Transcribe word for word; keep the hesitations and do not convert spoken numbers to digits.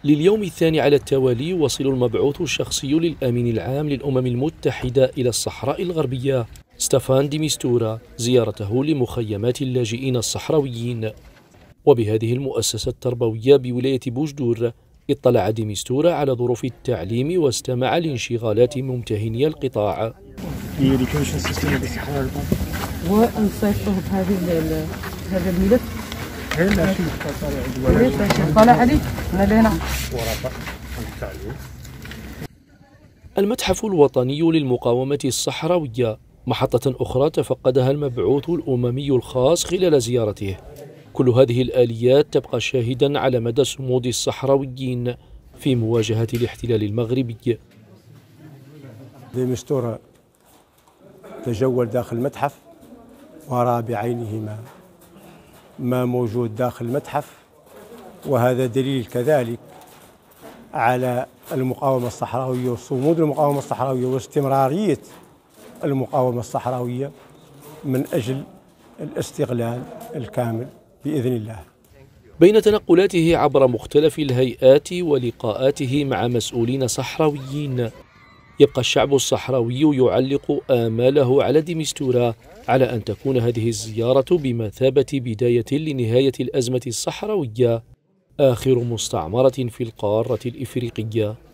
لليوم الثاني على التوالي يواصل المبعوث الشخصي للأمين العام للأمم المتحدة إلى الصحراء الغربية ستافان دي ميستورا زيارته لمخيمات اللاجئين الصحراويين. وبهذه المؤسسة التربوية بولاية بوجدور اطلع دي ميستورا على ظروف التعليم واستمع لانشغالات ممتهني القطاع. ونصيفطه بهذه هذا الملف طلع عليك هنا. المتحف الوطني للمقاومة الصحراوية محطة أخرى تفقدها المبعوث الأممي الخاص خلال زيارته. كل هذه الآليات تبقى شاهدا على مدى صمود الصحراويين في مواجهة الاحتلال المغربي. دي ميستورا تجول داخل المتحف ورأى بعينه ما ما موجود داخل المتحف، وهذا دليل كذلك على المقاومة الصحراوية وصمود المقاومة الصحراوية واستمرارية المقاومة الصحراوية من أجل الاستقلال الكامل بإذن الله. بين تنقلاته عبر مختلف الهيئات ولقاءاته مع مسؤولين صحراويين، يبقى الشعب الصحراوي يعلق آماله على دي ميستورا على أن تكون هذه الزيارة بمثابة بداية لنهاية الأزمة الصحراوية، آخر مستعمرة في القارة الإفريقية.